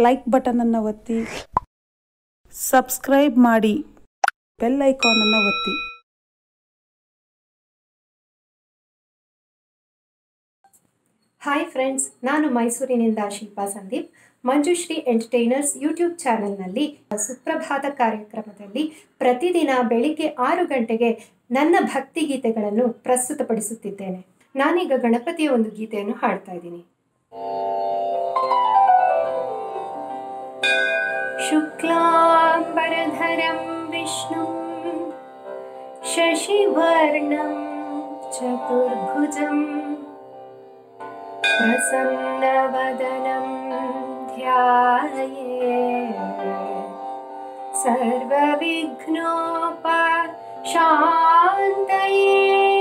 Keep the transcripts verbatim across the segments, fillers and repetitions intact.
Like button ಅನ್ನು ಒತ್ತಿ, subscribe ಮಾಡಿ, ಬೆಲ್ ಐಕಾನ್ ಅನ್ನು ಒತ್ತಿ. ಹಾಯ್ ಫ್ರೆಂಡ್ಸ್, ನಾನು ಮೈಸೂರಿನಿಂದ ಶಿಲ್ಪಾ ಸಂದೀಪ್. ಮಂಜುಶ್ರೀ ಎಂಟರ್ಟೈನರ್ಸ್ ಯೂಟ್ಯೂಬ್ ಚಾನೆಲ್ನಲ್ಲಿ ಸುಪ್ರಭಾತ ಕಾರ್ಯಕ್ರಮದಲ್ಲಿ ಪ್ರತಿದಿನ ಬೆಳಿಗ್ಗೆ ಆರು ಗಂಟೆಗೆ ನನ್ನ ಭಕ್ತಿಗೀತೆಗಳನ್ನು ಪ್ರಸ್ತುತಪಡಿಸುತ್ತಿದ್ದೇನೆ. ನಾನೀಗ ಗಣಪತಿಯ ಒಂದು ಗೀತೆಯನ್ನು ಹಾಡ್ತಾ ಇದ್ದೀನಿ. ಶುಕ್ಲಾಂಬರಧರಂ ವಿಷ್ಣು ಶಶಿವರ್ಣಂ ಚತುರ್ಭುಜಂ ಪ್ರಸನ್ನವದನಂ ಧ್ಯಾಯೇತ್ ಸರ್ವವಿಘ್ನೋಪಶಾಂತಯೇ.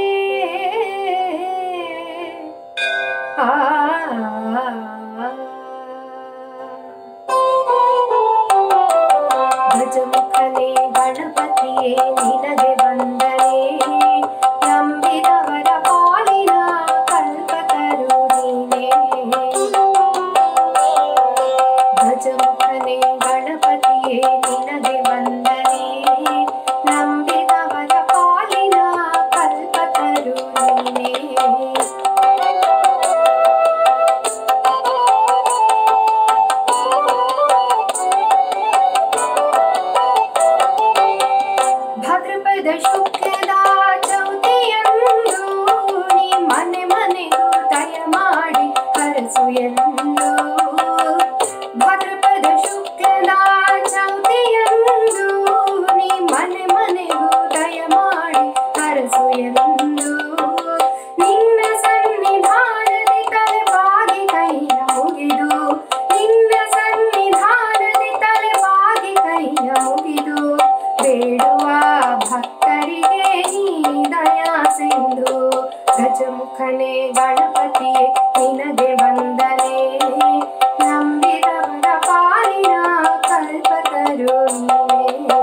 ಆ ಗಜಮುಖನೇ ಗಣಪತಿಯೇ ನಿನಗೆ ವಂದನೆ, ನಂಬಿದವರ ಪಾಲಿನ ಕಲ್ಪತರು ನೀನೇ. ಗಜಮುಖನೇ ಗಣಪತಿಯೇ ನಿನಗೆ ವಂದನೆ, ನಂಬಿದವರ ಪಾಲಿನ ಕಲ್ಪತರು ನೀನೇ. ಭಾದ್ರಪದ ಶುಕ್ಲದ ಚೌತಿಯಂದು ನೀ ಮನೆ ಮನೆಗೂ ದಯ ಮಾಡಿ ಹರಸು ಎಂದು. ಭಾದ್ರಪದ ಶುಕ್ಲದ ಚೌತಿಯಂದು ನೀ ಮನೆ ಮನೆಗೂ ದಯ ಮಾಡಿ ಹರಸು ಎಂದು. ನಿನ್ನ ಸನ್ನಿಧಾನದಿ ತಲೆ ಬಾಗಿ ಕೈಯ ಮುಗಿದು, ನಿನ್ನ ಸನ್ನಿಧಾನದಿ ತಲೆ ಬಾಗಿ ಕೈಯ ಮುಗಿದು ಬೇಡುವ ಭಕ್ತರಿಗೆ ನೀ ದಯಾ ಸಿಂಧು. ಗಜಮುಖನೇ ಗಣಪತಿಯೇ ನಿನಗೆ ವಂದನೆ, ನಂಬಿದವರ ಪಾಲಿನ ಕಲ್ಪತರು ನೀನೇ.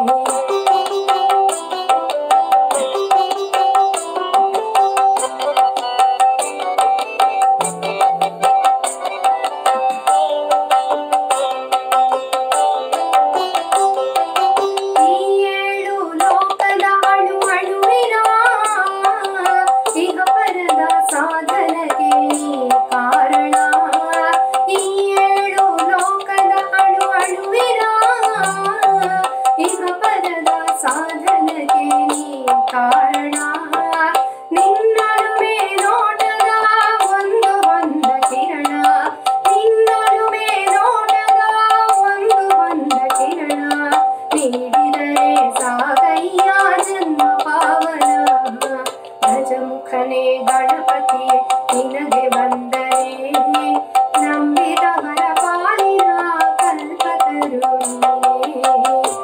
ಗಜಮುಖನೇ ಗಣಪತಿಯೇ ನಿನಗೆ ವಂದನೆ, ನಂಬಿದವರ ಪಾಲಿನ ಕಲ್ಪತರು ನೀನೇ.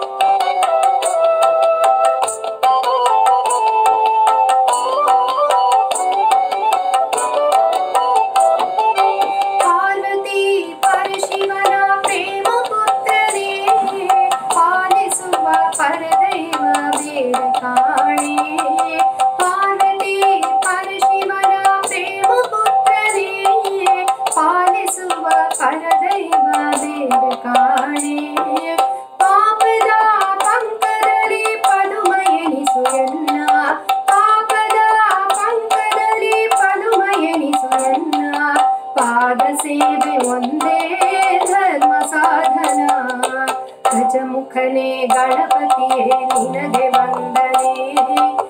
ಪಾರ್ವತಿ ಪರಶಿವನ ಪ್ರೇಮ ಪುತ್ರನೇ, ಪಾಲಿಸುವ ಪರದೈವ ಬೇಡ ಕಾಣೆ. ಪಾರ್ವತಿ ಪರಶಿವನ ಪ್ರೇಮ ಪುತ್ರನೇ, ಪಾಲಿಸುವ ಪರದೈವ ಬೇಡ ಕಾಣೆ. ಪಾಪದ ಪಂಕದಲ್ಲಿ ಪದುಮ ಎನಿಸು ಎನ್ನ, ಪಾಪದ ಪಂಕದಲ್ಲಿ ಪದುಮ ಎನಿಸು ಎನ್ನ. ಪಾದ ಸೇವೆ ಒಂದೇ ಧರ್ಮ ಸಾಧನ. ಗಜಮುಖನೇ ಗಣಪತಿಯೇ ನಿನಗೆ ವಂದನೆ,